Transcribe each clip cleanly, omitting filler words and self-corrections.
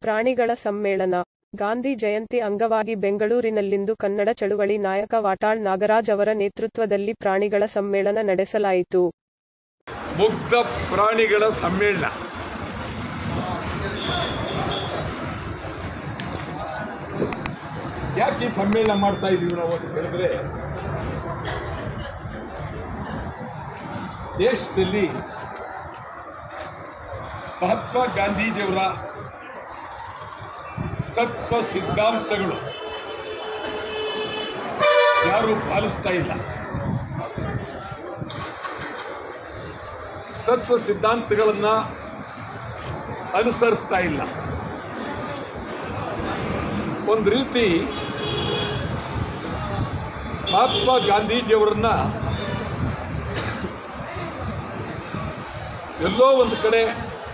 ಪ್ರಾಣಿಗಳ ಸಮ್ಮೇಳನ. ಗಾಂಧಿ ಜಯಂತಿ ಅಂಗವಾಗಿ ಬೆಂಗಳೂರಿನಲ್ಲಿಂದು ಕನ್ನಡ ಚಳುವಳಿ ನಾಯಕ ವಾಟಾಳ್ ನಾಗರಾಜ್ ಅವರ ನೇತೃತ್ವದಲ್ಲಿ ಪ್ರಾಣಿಗಳ ಸಮ್ಮೇಳನ ನಡೆಸಲಾಯಿತು. ಮುಗ್ಧ ಪ್ರಾಣಿಗಳ ಸಮ್ಮೇಳನ ಯಾಕೆ ಈ ಸಮ್ಮೇಳನ ಮಾಡ್ತಾ ಇದ್ದೀವಿ ನಾವು ಅಂತ ಹೇಳಿದ್ರೆ, ದೇಶದಲ್ಲಿ ಮಹಾತ್ಮ ಗಾಂಧೀಜಿಯವರ ತತ್ವ ಸಿದ್ಧಾಂತಗಳು ಯಾರು ಪಾಲಿಸ್ತಾ ಇಲ್ಲ. ತತ್ವ ಸಿದ್ಧಾಂತಗಳನ್ನು ಅನುಸರಿಸ್ತಾ ಇಲ್ಲ. ಒಂದು ರೀತಿ ಮಹಾತ್ಮ ಗಾಂಧೀಜಿಯವರನ್ನ ಎಲ್ಲೋ ಒಂದು ಕಡೆ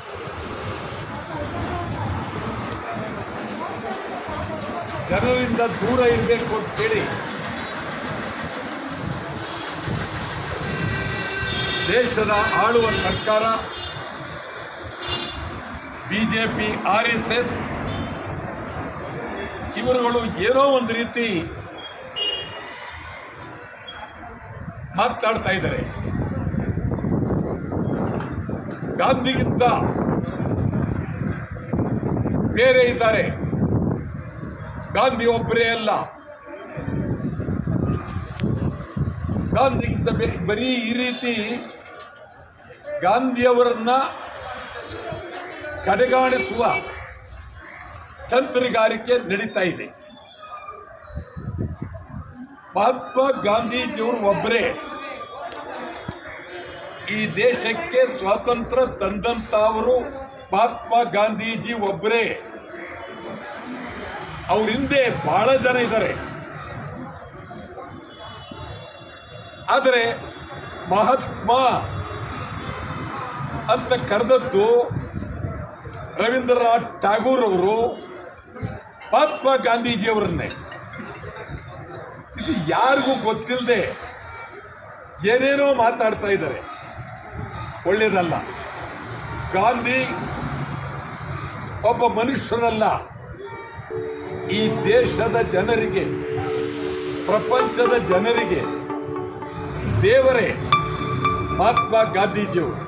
ಜನರಿಂದ ದೂರ ಇರಬೇಕು ಅಂತ ಹೇಳಿ ದೇಶದ ಆಳುವ ಸರ್ಕಾರ, ಬಿಜೆಪಿ, RSS ಇವರುಗಳು ಏನೋ ಒಂದು ರೀತಿ ಮಾತಾಡ್ತಾ ಇದ್ದಾರೆ. ಗಾಂಧಿಗಿಂತ ಬೇರೆ ಇದ್ದಾರೆ, ಗಾಂಧಿ ಒಬ್ಬರೇ ಅಲ್ಲ, ಗಾಂಧಿಗಿಂತ ಬರೀ ಈ ರೀತಿ ಗಾಂಧಿಯವರನ್ನ ಕಡೆಗಾಣಿಸುವ ತಂತ್ರಗಾರಿಕೆ ನಡೀತಾ ಇದೆ. ಮಹಾತ್ಮ ಗಾಂಧೀಜಿಯವರು ಒಬ್ಬರೇ ಈ ದೇಶಕ್ಕೆ ಸ್ವಾತಂತ್ರ್ಯ ತಂದಂತವರು. ಮಹಾತ್ಮ ಗಾಂಧೀಜಿ ಒಬ್ಬರೇ. ಅವ್ರ ಹಿಂದೆ ಬಹಳ ಜನ ಇದ್ದಾರೆ. ಆದರೆ ಮಹಾತ್ಮ ಅಂತ ಕರೆದದ್ದು ರವೀಂದ್ರನಾಥ್ ಠಾಗೂರ್ ಅವರು ಮಹಾತ್ಮ ಗಾಂಧೀಜಿಯವರನ್ನೇ. ಇದು ಯಾರಿಗೂ ಗೊತ್ತಿಲ್ಲದೆ ಏನೇನೋ ಮಾತಾಡ್ತಾ ಇದ್ದಾರೆ, ಒಳ್ಳೆಯದಲ್ಲ. ಗಾಂಧಿ ಒಬ್ಬ ಮನುಷ್ಯನಲ್ಲ, ಈ ದೇಶದ ಜನರಿಗೆ, ಪ್ರಪಂಚದ ಜನರಿಗೆ ದೇವರೇ ಮಹಾತ್ಮ ಗಾಂಧೀಜಿಯವರು.